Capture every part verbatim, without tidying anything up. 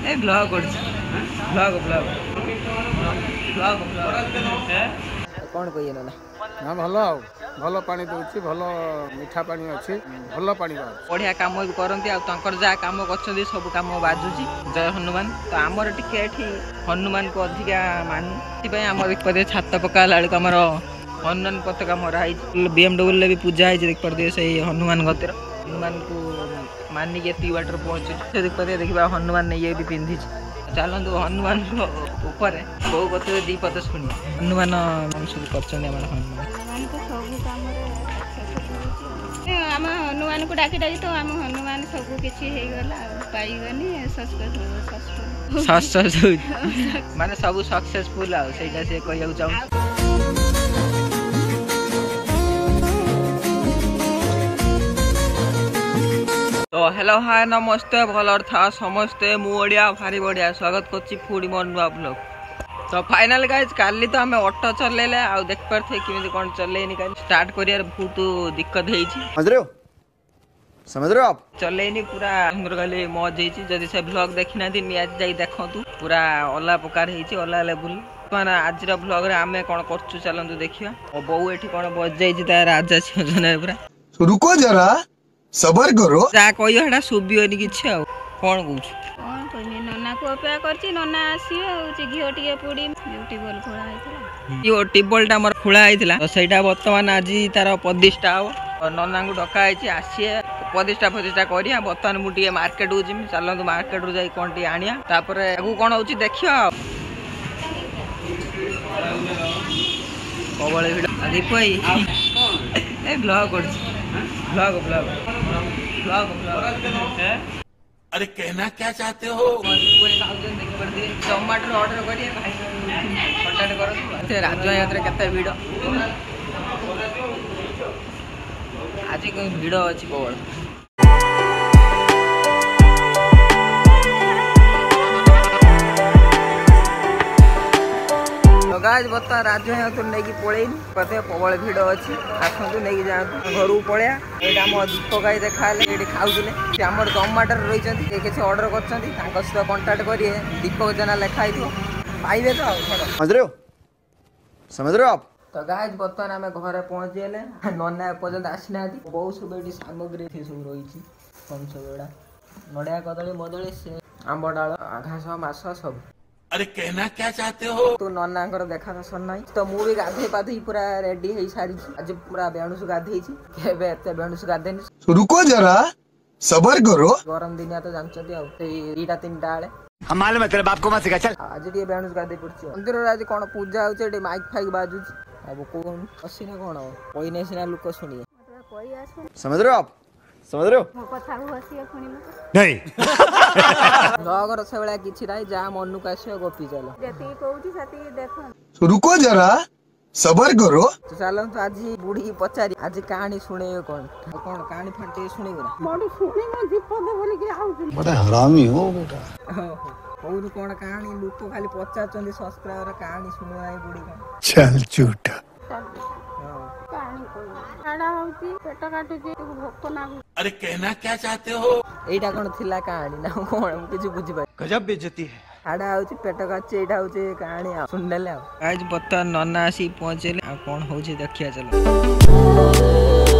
ए blog करछ blog blog blog blog कौन कहिए ना ना भलो भलो पानी दउछि भलो मीठा पानी अछि भलो पानी बा बढ़िया काम भी करंती आ तंकर जा काम करछंदी सब काम बाजुची जय हनुमान तो हमर टिके एठी हनुमान को अधिका मान ती हमर देख पदे छात पका लाड़ हमर हनुमान पताका मरा है बीएमडब्ल्यू ले भी पूजा है देख पदे से हनुमान गतिर हनुमान को मानी के ती वाटर पहुंच देख पदे देखबा हनुमान ने ये भी पिंधी चलतु हनुमान ऊपर बहु कथे दी पद शुणी हनुमान सब कर हनुमान आम हनुमान को डाकी डाकी तो आम हनुमान सब किसी पाइगनी माने सब सक्सेसफुल आ सेटा से कहया चाहूँ तो हेलो हाय नमस्ते भलर था समस्ते मु ओडिया भारी बढ़िया स्वागत करछि फूडी मनवा ब्लॉग। तो फाइनल गाइस काली तो हमें ऑटो चलेले आ देख परथे किमिति कोन चलेनी काई स्टार्ट करियर बहुत दिक्कत हेछि समझ रहे हो समझ रहे हो आप चलेनी पूरा हमर गले मौज हेछि जदी से ब्लॉग देखिना दिन नियाज जाई देखंतु पूरा ओला प्रकार हेछि ओला लेवल माने आज रा ब्लॉग रे हमें कोन करछु चलंतु देखिया ओ बहु एठी कोन बज जाई ता राजा सिंहजने पूरा रुको जरा सबर करो जा कहियो हडा सुबियोनी किछ आ कोन कहू कोन कहनी नन्ना को अपेक्षा करछि नन्ना आसीबे होछि घियो टिके पुडी ब्यूटीफुल खोला आइतला यो टिबलटा हमर खोला आइतला तो सेटा वर्तमान आज तार प्रतिष्ठा हो और नन्ना को डका आइछि आसीए प्रतिष्ठा प्रतिष्ठा करिया वर्तमान मु टिके मार्केट उ जिम चलंतु मार्केट उ जाई कोन टी आनिया तापर आगु कोन होछि देखियो कबळे भिड दीप भाई ए ब्लॉग करछि ब्लॉग ब्लॉग ब्लॉग ब्लॉग अरे कहना क्या चाहते हो टमाटर ऑर्डर करिए भाई कॉन्टैक्ट करो राजू यात्रा केते वीडियो आज कोई वीडियो अछि कोड गाज बता राजू यात्रा नै कि पळेनी पते प्रबल वीडियो अछि आखंतु नै कि जान घर पळया एटा हम दीप गाय देखाले एटी खाउदिले से हमर टमाटर रहि जंती के किछ ऑर्डर करछंती तांको सह कांटेक्ट करिए दीपक जना लिखाई दियो पाइबे तो समझ रहे हो समझ रहे हो आप तो गाज बर्तमान आम घरे पहुँचेले नन्ना पर्यंत आसीना बहुत सब ये सामग्री सब रही पंचगड़ा नड़िया कदली मदली से आंब डाल घास मास सब अरे कहना क्या चाहते हो तो नन्ना देखा दर्शन नहीं तो मु भी गाधे पाधे पूरा रेडी हो सारी आज पूरा बेणुस गाधे केबे एते बेणुस गाधेनी रुको जरा सबर करो गरम दिनिया तो जानछती आ दीटा तीनटा आले हम मालूम है तेरे बाप को मत सिखा चल आज टी बेणुस गाधे पड़छ मंदिर रे आज कोन पूजा होचे टी माइक फाइक बाजुछ अब कोन असिना कोन कोइने सिना लोक सुनिए कोई आसु समझ रहे हो आप समझ रहे हो मो कथा हसिया फुनी नहीं लगर से वाला किछि नाही जा मनु कासियो गोपी चलो जति कहूची सती देखो रुको जरा सबर करो तो चलो तो आज बूढ़ी पचारी आज कहानी सुने कौन कौन कहानी फटे सुने ना मोडी सुनी म दीपक बोली के आउची बड़ा हरामी हो बेटा और कौन कहानी लोक खाली पचार चंदी सब्सक्राइबर कहानी सुनो आई बूढ़ी का चल झूठा कहानी कोई आडा होची पेट काटुची भोक लागु अरे कहना क्या चाहते हो एटा कोन थिला कहानी ना कोन किछ बुझी पाइ गजब बेइज्जती है आडा होची पेट काचे एटा होची कहानी सुन लेले आज बता नन्ना आसी पहुंचेले आ कोन होची देखिया चलो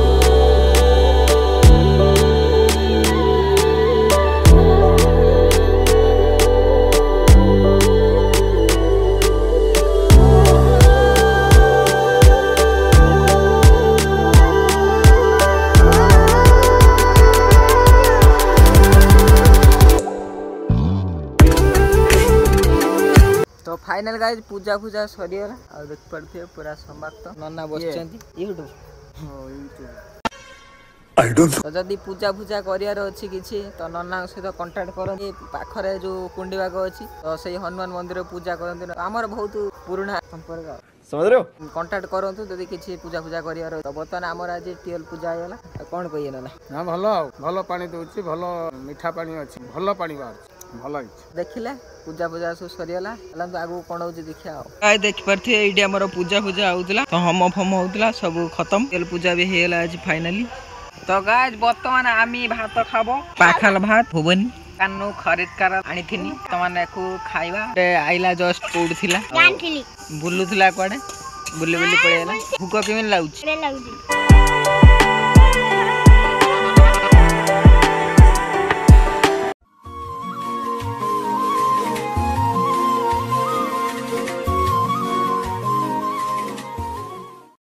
तो फाइनल गाइस पूजा पूजा सरीगला आ देख पड़थे पूरा समाप्त नन्ना बसचंती यूट्यूब हां यूट्यूब आई डोंट तो जदी पूजा पूजा करियार अछि किछि तो नन्ना सहित कांटेक्ट करो ए पाखरे जो कुंडी बाग अछि तो सेही हनुमान मंदिर पूजा करंती हमर बहुत पुराना संपर्क समझ रहे हो कांटेक्ट करंतु जदी किछि पूजा पूजा करियार तो बतन हमर आज टियल पूजा आयला कोन कहिए ना ना भलो भलो पानी दउछि भलो मीठा पानी अछि भलो पानी बाहर भलो देखिले पूजा पूजा सब सरीगला तो आगु कोन होची देखिया आ देख परथे एडी हमर पूजा पूजा होउतला तो हम फम होउतला सब खत्म तेल पूजा भी हेला आज फाइनली तो गाइस वर्तमान आमी भात खाबो पाखाल भात भुवन कानू खरीद कर आनी तमने को खाइबा आइला जस्ट कोड थिला बुलुथला कुआडे बुली बुली पळेला भूक केमिन लाउछ।